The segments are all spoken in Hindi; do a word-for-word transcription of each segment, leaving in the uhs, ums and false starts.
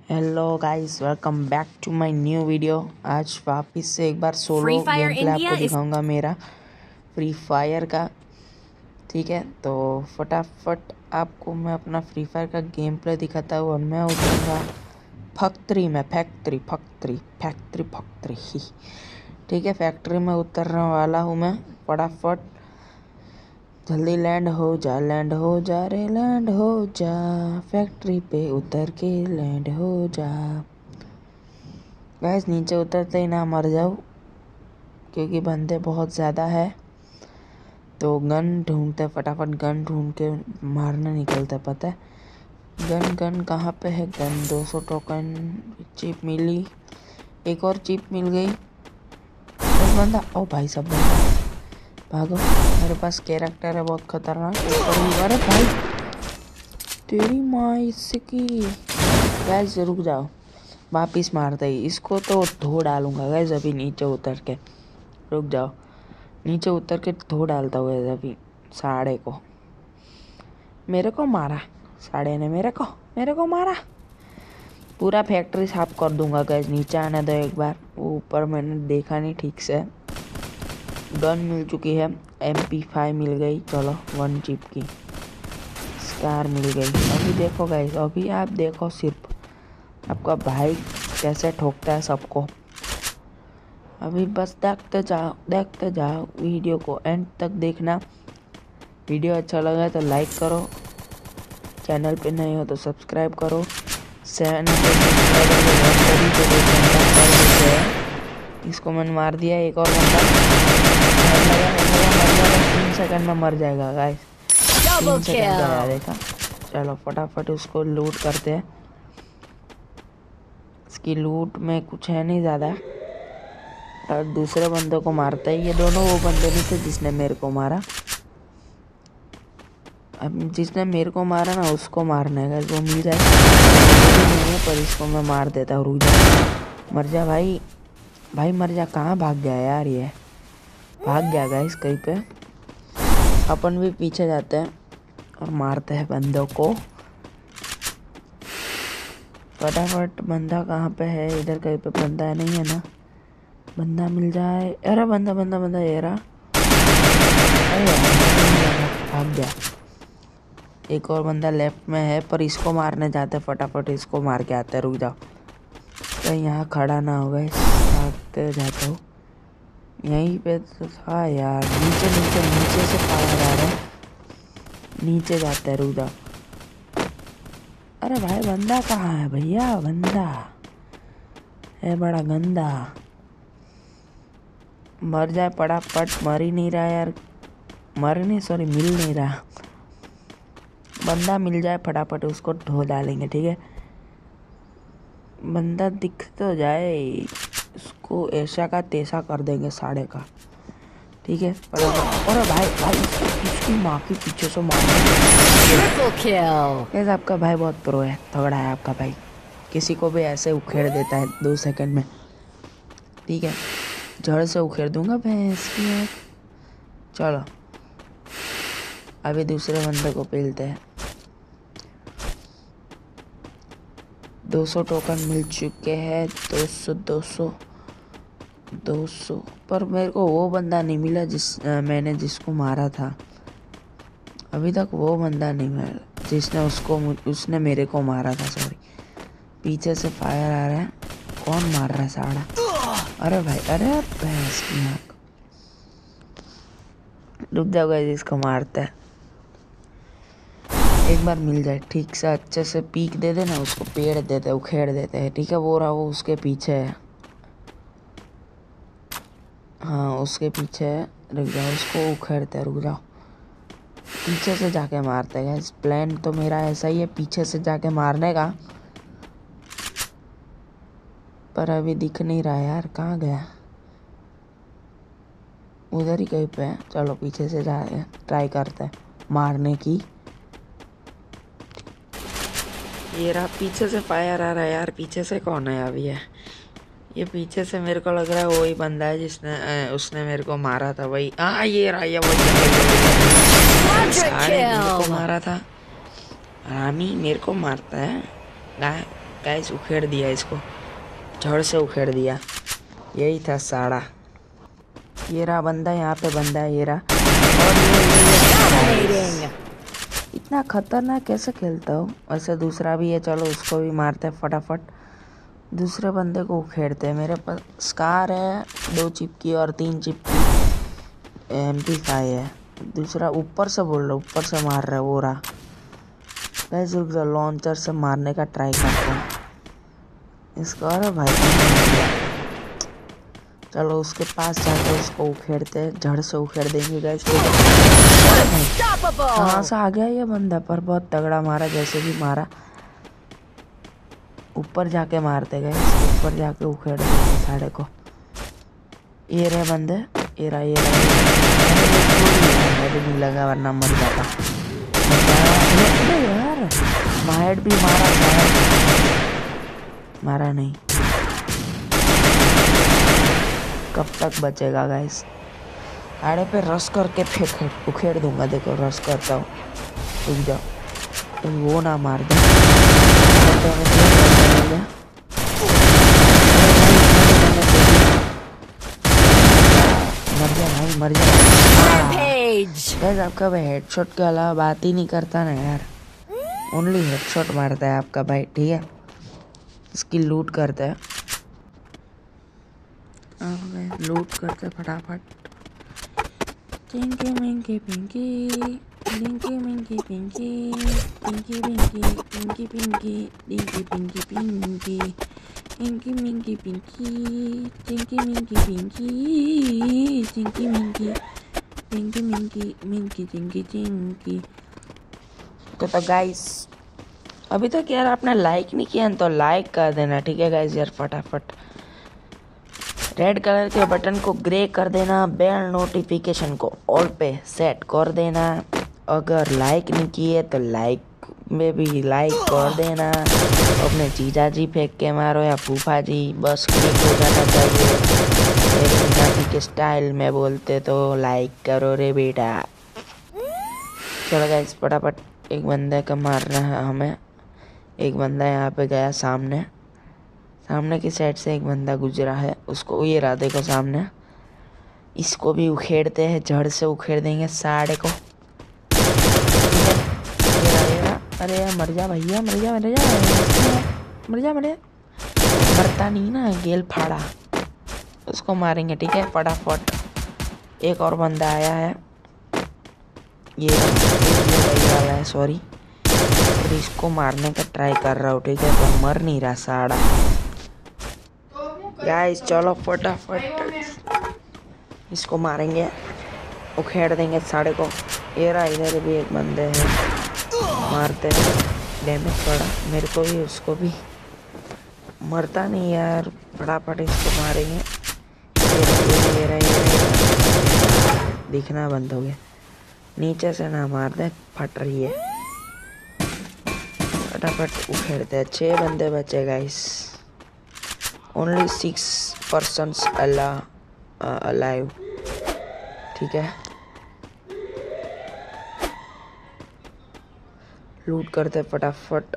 Hello guys, welcome back to my new video. आज वापस से एक बार सोलो गेम प्ले आपको दिखाऊंगा मेरा फ्री फायर का। ठीक है, तो फटाफट आपको मैं अपना फ्री फायर का गेम प्ले दिखाता हूँ और मैं उतरूँगा फैक्ट्री में फैक्ट्री फैक्ट्री फैक्ट्री फैक्ट्री ही ठीक है, फैक्ट्री में उतरने वाला हूँ मैं। फटाफट जल्दी लैंड हो जा, लैंड हो जा रे, लैंड हो जा, फैक्ट्री पे उतर के लैंड हो जा। गैस नीचे उतरते ही ना मर जाओ, क्योंकि बंदे बहुत ज़्यादा है। तो गन ढूंढते, फटाफट गन ढूंढ के मारने निकलते। पता है गन गन कहाँ पे है? गन दो सौ टोकन चिप मिली, एक और चिप मिल गई। बस बंदा, ओ भाई सब बंदा भागो, मेरे पास कैरेक्टर है बहुत खतरनाक। अरे भाई तेरी माँ इसकी। गैस रुक जाओ, वापिस मारते ही इसको तो धो डालूंगा। गैस अभी नीचे उतर के, रुक जाओ, नीचे उतर के धो डालता हूँ। गैस अभी साढ़े को मेरे को मारा, साढ़े ने मेरे को मेरे को मारा। पूरा फैक्ट्री साफ कर दूंगा। गैस नीचे आने दो एक बार, वो ऊपर मैंने देखा नहीं ठीक से। गन मिल चुकी है, एम पी फाइव मिल गई, चलो वन चिप की स्कार मिल गई। अभी देखो गाइस, अभी आप देखो सिर्फ आपका भाई कैसे ठोकता है सबको। अभी बस देखते जाओ देखते जाओ, वीडियो को एंड तक देखना। वीडियो अच्छा लगा तो लाइक करो, चैनल पे नए हो तो सब्सक्राइब करो। चैनल पे इसको मैंने मार दिया। एक और बंदा तीन सेकंड में मर जाएगा गाइस, तीन सेकंड आया देखा। चलो फटाफट उसको लूट करते हैं। इसकी लूट में कुछ है नहीं ज़्यादा, और दूसरे बंदे को मारता है। ये दोनों वो बंदे नहीं थे जिसने मेरे को मारा। अब जिसने मेरे को मारा ना उसको मारना है, वो मिल जाए नहीं है, पर इसको मैं मार देता हूँ। रुक जा, मर जा भाई, भाई मर जा। कहाँ भाग गया यार? ये भाग गया गाइस कहीं पे। अपन भी पीछे जाते हैं और मारते हैं बंदों को फटाफट। बंदा कहाँ पे है? इधर कहीं पे बंदा नहीं है ना? बंदा मिल जाए। अरे बंदा बंदा बंदा ये रहा। अरे भाग गया। एक और बंदा लेफ्ट में है, पर इसको मारने जाते, फटाफट इसको मार के आते। रुक जाओ, तो यहाँ खड़ा ना होगा, भागते जाता हूँ। यहीं पे तो था यार, नीचे नीचे नीचे से फायर आ रहा है, नीचे जाता है। रुक जाओ। अरे भाई बंदा कहाँ है भैया? बंदा है बड़ा गंदा। मर जाए फटाफट, मर ही नहीं रहा यार, मर नहीं सॉरी मिल नहीं रहा। बंदा मिल जाए फटाफट उसको ढो डालेंगे। ठीक है, बंदा दिख तो जाए, उसको ऐसा का तैसा कर देंगे साढ़े का। ठीक है फटाफट। अरे भाई भाई इसकी माँ के पीछे से मार। कैसे आपका भाई बहुत प्रो है, तगड़ा है आपका भाई, किसी को भी ऐसे उखेड़ देता है दो सेकंड में। ठीक है, जड़ से उखेड़ दूंगा भैंस की। चलो अभी दूसरे बंदे को पेलते हैं। दो सौ टोकन मिल चुके हैं, दो सौ दो सौ दो सौ। पर मेरे को वो बंदा नहीं मिला जिस आ, मैंने जिसको मारा था। अभी तक वो बंदा नहीं मिला जिसने उसको उसने मेरे को मारा था। सॉरी, पीछे से फायर आ रहा है। कौन मार रहा है साड़ा? अरे भाई, अरे भैंस की नाक। रुक जाओ गाइस, इसको मारता है। एक बार मिल जाए ठीक से, अच्छे से पीक दे देना उसको, पेड़ देते उखेड़ देते हैं। ठीक है, वो रहा, वो उसके पीछे है। हाँ उसके पीछे है। रुक जाओ, उसको उखेड़ते हैं। रुक जाओ, पीछे से जाके मारते हैं। प्लान तो मेरा ऐसा ही है, पीछे से जाके मारने का, पर अभी दिख नहीं रहा यार, कहाँ गया? उधर ही कहीं पे है। चलो पीछे से जाके ट्राई करते हैं मारने की। ये रहा, पीछे से फायर आ रहा है यार। पीछे से कौन है अभी? है ये पीछे से, मेरे को लग रहा है वही बंदा है जिसने ए, उसने मेरे को मारा था। वही आ ये रहा, ये वही मेरे को मारा था। रामी मेरे को मारता है गाय। गाइस उखेड़ दिया इसको, झड़ से उखेड़ दिया। यही था साड़ा। ये रहा बंदा, यहाँ पे बंदा है, ये रहा। और ये, ये, ये इतना खतरनाक कैसे खेलता हूँ। वैसे दूसरा भी है, चलो उसको भी मारते हैं फटाफट। दूसरे बंदे को उखेड़ते हैं। मेरे पास स्कार है, दो चिप की और तीन चिप की एम पी फाइव है। दूसरा ऊपर से बोल रहा, ऊपर से मार रहा है, वो रहा। गाइस रुक जाओ, लॉन्चर से मारने का ट्राई करते हैं इसको। अरे भाई चलो उसके पास जाकर उसको उखेड़ते हैं, जड़ से उखेड़ देंगे गाइस। कहाँ से आ गया ये बंदा, पर बहुत तगड़ा मारा, जैसे भी मारा। ऊपर जाके मारते गए, ऊपर जाके उखेड़ देते साढ़े को। ये रहे बंदे, ये रहा, ये रहा, नहीं लगा वरना मर जाता यार। बाहर भी मारा, मारा नहीं। कब तक बचेगा गाइस। आड़े पे रस करके फेंक उखेड़ दूंगा। देखो रस करता हूँ, रुक जाओ, तो वो ना मार दे। मर जा भाई, मर जा। गाइस आपका भाई हेडशॉट के अलावा बात ही नहीं करता ना यार, ओनली हेडशॉट मारता है आपका भाई। ठीक है, इसकी लूट करते हैं, लूट करते फटाफट। चिंकी मिंकी पिंकी, डिंकी मिंकी पिंकी, पिंकी पिंकी, पिंकी पिंकी, डिंकी पिंकी पिंकी, इंकी मिंकी पिंकी, चिंकी मिंकी पिंकी, चिंकी मिंकी, पिंकी मिंकी, मिंकी चिंकी चिंकी। तो तो गाइस अभी तक यार आपने लाइक नहीं किया तो लाइक कर देना। ठीक है गाइस यार, फटाफट रेड कलर के बटन को ग्रे कर देना, बेल नोटिफिकेशन को ऑल पे सेट कर देना। अगर लाइक नहीं किए तो लाइक में भी लाइक कर देना। अपने जीजा जी फेंक के मारो या फूफा जी, बस क्लिक हो जाना चाहिए। के स्टाइल में बोलते तो लाइक करो रे बेटा। चलो गाइस फटाफट, एक बंदे का मारना है हमें। एक बंदा यहाँ पे गया सामने, सामने की साइड से एक बंदा गुजरा है, उसको ये रहा देखो सामने। इसको भी उखेड़ते हैं, जड़ से उखेड़ देंगे साढ़े को। अरे यार मर जा भैया, मर जा, मर जा, मर जा, मर जा। मरता नहीं ना, गेल फाड़ा। उसको मारेंगे ठीक है फटाफट। एक और बंदा आया है, ये वाला है, सॉरी। और इसको मारने का ट्राई कर रहा हूँ ठीक है, पर मर नहीं रहा साड़ा। गाइस चलो फटाफट इसको मारेंगे, उखेड़ देंगे साढ़े को। ये रहा, इधर भी एक बंदे हैं, मारते हैं। डैमेज पड़ा मेरे को भी, उसको भी। मरता नहीं यार, फटाफट इसको मारेंगे। ये रहा, ये रहा, ये रहा। दिखना बंद हो गया, नीचे से ना मार दे, फट रही है। फटाफट उखेड़ते हैं। छः बंदे बचे गाइस, ओनली सिक्स पर्सन्स अला अलाइव। ठीक है, लूट करते फटाफट।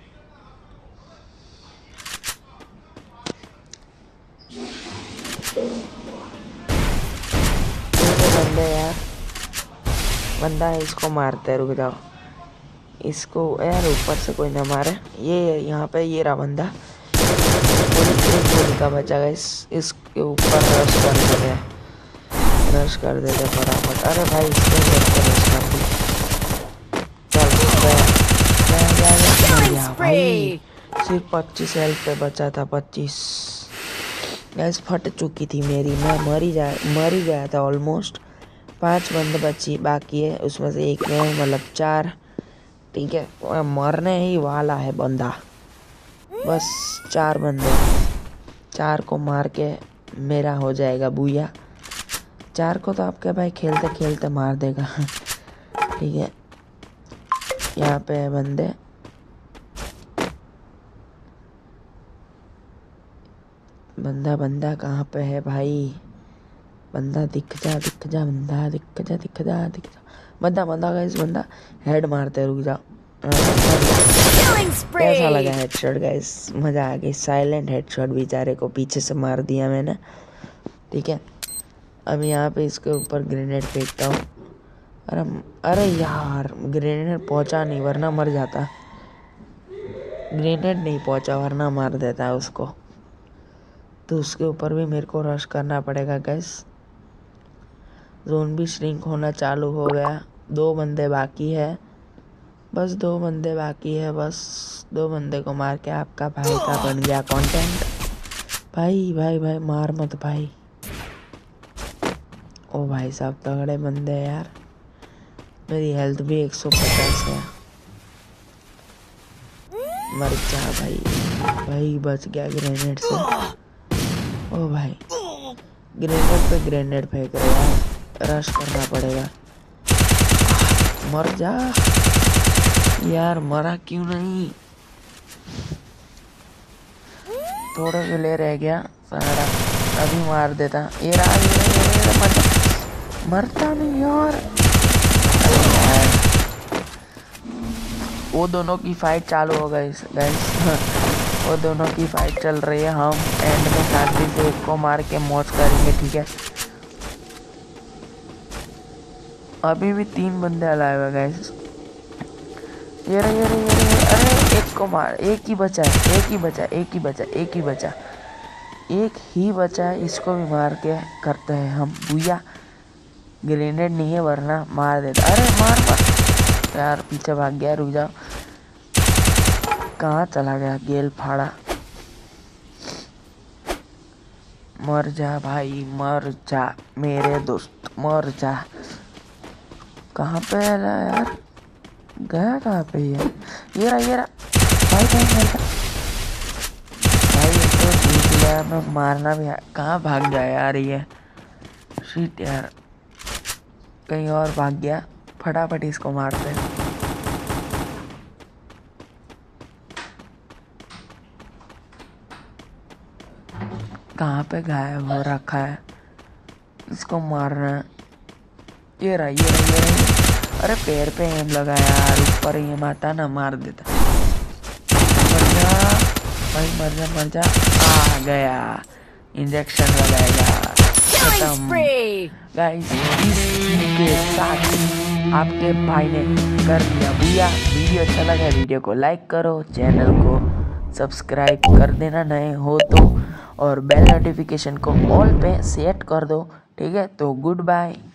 बंदे यार, बंदा है, इसको मारते, रुक जाओ। इसको यार ऊपर से कोई ना मारे। ये यहाँ पे ये रहा बंदा, एक गोली का बचा है। इस इसके ऊपर रश कर देते, रश कर देते फटाफट। अरे भाई इसके रश कर दी। चल भाई, सिर्फ पच्चीस हेल्थ पे बचा था, पच्चीस। गैस फट चुकी थी मेरी, मैं मरी जा मर ही गया था ऑलमोस्ट। पांच बंदे बची बाकी है, उसमें से एक में मतलब चार। ठीक है, मरने ही वाला है बंदा, बस चार बंदे। चार को मार के मेरा हो जाएगा बुया। चार को तो आपके भाई खेलते खेलते मार देगा। ठीक है, यहाँ पे है बंदे। बंदा बंदा कहाँ पे है भाई? बंदा दिख जा, दिख जा, बंदा दिख जा, दिख जा, दिख जा। बंदा बंदा गाइस, बंदा हेड मारते, रुक जा। कैसा लगा हेडशॉट गाइस? मजा आ गई। साइलेंट हेडशॉट बेचारे को पीछे से मार दिया मैंने। ठीक है, अब यहाँ पे इसके ऊपर ग्रेनेड फेंकता हूँ। अरे अरे यार, ग्रेनेड पहुंचा नहीं वरना मर जाता। ग्रेनेड नहीं पहुंचा वरना मार देता है उसको। तो उसके ऊपर भी मेरे को रश करना पड़ेगा गाइस। जोन भी श्रिंक होना चालू हो गया। दो बंदे बाकी है, बस दो बंदे बाकी है। बस दो बंदे को मार के आपका भाई का बन गया कंटेंट। भाई भाई भाई मार मत भाई। ओ भाई साहब तगड़े बंदे हैं यार। मेरी हेल्थ भी एक सौ पचास है। मर जा भाई। भाई बच गया ग्रेनेड से। ओ भाई ग्रेनेड पे ग्रेनेड फेंक रहे यार। रश करना पड़ेगा। मर जा यार। मरा क्यों नहीं? थोड़े के लिए रह गया सारा। अभी मार देता। ये रहा ये रहा, ये रहा, मर मरता नहीं यार। वो दोनों की फाइट चालू हो गई गाइस। वो दोनों की फाइट चल रही है। हम एंड में शांति से एक को मार के मौज करेंगे। ठीक है, अभी भी तीन बंदे अलाइव है गाइस। ये रहे ये रहे ये रहे। अरे एक को मार, एक ही बचा है, एक ही बचा, एक ही बचा, एक ही बचा, एक ही बचा है। इसको भी मार के करते हैं हम भूया। ग्रेनेड नहीं है वरना मार देता। अरे मार मार यार, पीछे भाग गया। रुक जाओ, कहाँ चला गया? गेल फाड़ा। मर जा भाई, मर जा मेरे दोस्त, मर जा। कहाँ पे है यार? गया कहाँ पे ये? ये रहा ये रहा भाई भाई भाई भाई तो जीत लिया मैं। मारना भी है। कहाँ भाग गया यार ये? शिट यार, कहीं और भाग गया। फटाफट इसको मारते हैं। कहाँ पे गायब हो रखा है? इसको मारना है। ये रहा ये रहा ये रहा। अरे पैर पे एम लगा यार। ऊपर एम आता ना मार देता। मर जा भाई, मर जा मर जा। आ गया, इंजेक्शन लगाएगा। खत्म गाइस। इसके साथ आपके भाई ने कर दिया भैया। वीडियो अच्छा लगा वीडियो को लाइक करो, चैनल को सब्सक्राइब कर देना नए हो तो, और बेल नोटिफिकेशन को ऑल पे सेट कर दो। ठीक है, तो गुड बाय।